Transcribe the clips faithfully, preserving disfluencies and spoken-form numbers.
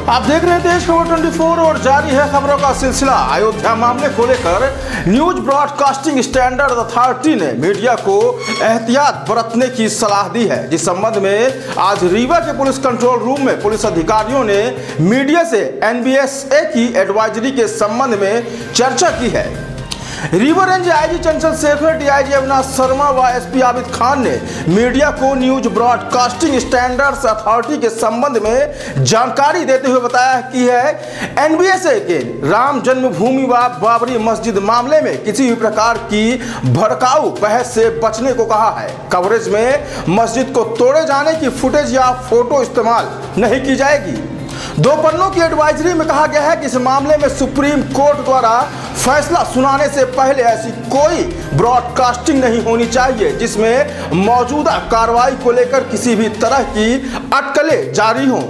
आप देख रहे हैं तेज खबर चौबीस और जारी है खबरों का सिलसिला। अयोध्या मामले को लेकर न्यूज ब्रॉडकास्टिंग स्टैंडर्ड अथॉरिटी ने मीडिया को एहतियात बरतने की सलाह दी है, जिस संबंध में आज रीवा के पुलिस कंट्रोल रूम में पुलिस अधिकारियों ने मीडिया से एन बी एस ए की एडवाइजरी के संबंध में चर्चा की है। Rewa range I G Chanchal Shekhar, D I G Avinash Sharma व एस पी आबिद खान ने मीडिया को न्यूज ब्रॉडकास्टिंग स्टैंडर्ड्स अथॉरिटी के संबंध में जानकारी देते हुए बताया कि है एन बी एस ए के राम जन्मभूमि व बाबरी मस्जिद मामले में किसी भी प्रकार की भड़काऊ बहस से बचने को कहा है। कवरेज में मस्जिद को तोड़े जाने की फुटेज या फोटो इस्तेमाल नहीं की जाएगी। दो पन्नों की एडवाइजरी में कहा गया है कि इस मामले में सुप्रीम कोर्ट द्वारा फैसला सुनाने से पहले ऐसी कोई ब्रॉडकास्टिंग नहीं होनी चाहिए जिसमें मौजूदा कार्रवाई को लेकर किसी भी तरह की अटकलें जारी हों।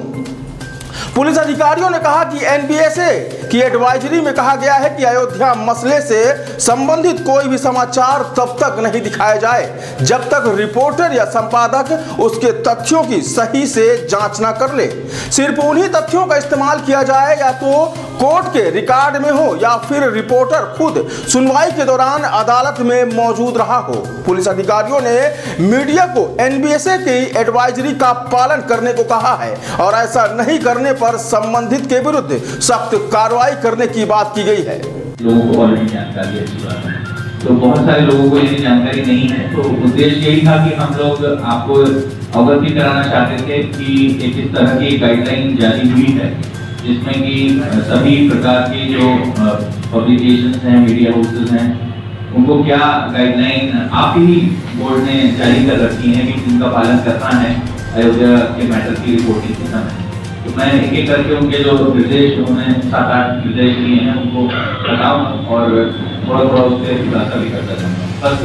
पुलिस अधिकारियों ने कहा कि एन बी एस ए की एडवाइजरी में कहा गया है कि अयोध्या मसले से संबंधित कोई भी समाचार तब तक नहीं दिखाया जाए जब तक रिपोर्टर या संपादक उसके तथ्यों की सही से जांच न कर ले। सिर्फ उन्हीं तथ्यों का इस्तेमाल किया जाए या तो कोर्ट के रिकॉर्ड में हो या फिर रिपोर्टर खुद सुनवाई के दौरान अदालत में मौजूद रहा हो। पुलिस अधिकारियों ने मीडिया को एन बी एस ए की एडवाइजरी का पालन करने को कहा है और ऐसा नहीं करने पर संबंधित के विरुद्ध सख्त कार्रवाई करने की बात की गई है। लोगों को ऑलरेडी जानकारी है इस बारे में, तो बहुत सारे लोगों को ये जानकारी नहीं है, तो उद्देश्य यही था कि हम लोग आपको अवगत कराना चाहते थे कि एक इस तरह की गाइडलाइन जारी हुई है जिसमें कि सभी प्रकार के जो पब्लिकेशंस हैं, मीडिया हाउसेस हैं, उनको क्या गाइडलाइन आप ही बोर्ड ने जारी कर रखी है कि उनका पालन करना है अयोध्या के मैटर की रिपोर्टिंग के समय। तो मैं एक एक करके उनके जो निर्देश उन्होंने सात आठ निर्देश दिए हैं उनको बताऊँ और थोड़ा थोड़ा उससे खुलासा भी करता जाऊँगा।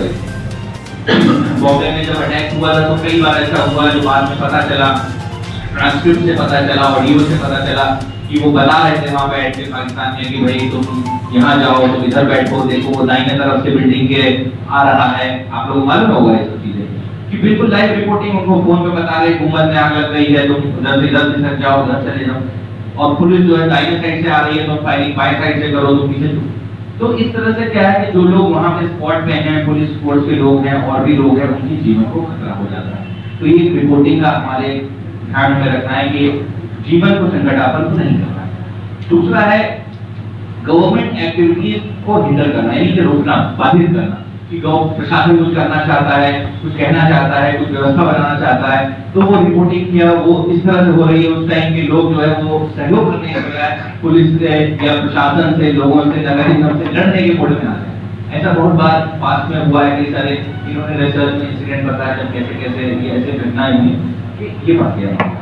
फर्स्ट बॉम्बे में जब अटैक हुआ था तो कई बार ऐसा हुआ जो बाद में पता चला, ट्रांसक्रिप्ट से पता चला, ऑडियो से पता चला कि वो बता रहे थे वहाँ बैठ के पाकिस्तान में कि भाई तुम यहाँ जाओ, तुम इधर बैठो, देखो वो दाहिने तरफ से बिल्डिंग के आ रहा है। आप लोग मालूम होगा ये सब चीजें कि बिल्कुल लाइव रिपोर्टिंग उनको फोन पे बता रहे हुकूमत में आग लग गई है, तुम उधर से इधर से जाओ, उधर चले जाओ, और पुलिस जो है दाहिने साइड से आ रही है तो फायरिंग बाएं साइड से करो, तुम पीछे। तो इस तरह से क्या है कि जो लोग वहाँ पे स्पॉट पे हैं, पुलिस फोर्स के लोग हैं और भी लोग हैं, उनकी जीवन को खतरा हो जाता है। तो ये रिपोर्टिंग का हमारे ध्यान में रखना है कि जीवन को संकटापन्न नहीं करना है। दूसरा है गवर्नमेंट एक्टिविटीज को हिंडर करना, यानी कि रोकना, बाधित करना कि गवर्नमेंट प्रशासन कुछ करना चाहता है, कुछ कहना चाहता है, कुछ व्यवस्था बनाना चाहता है, तो वो रिपोर्टिंग किया वो इस तरह से हो रही है उस टाइम के लोग जो है वो सहयोग करने के बजाय पुलिस से या प्रशासन से, लोगों से, नगर निगम से लड़ने के मोड में आ रहे हैं। ऐसा बहुत बार पास में हुआ है, कई सारे इन्होंने रिसर्च में इंसिडेंट बताया जब कैसे कैसे ये ऐसे घटनाएं हुई, ये बात है।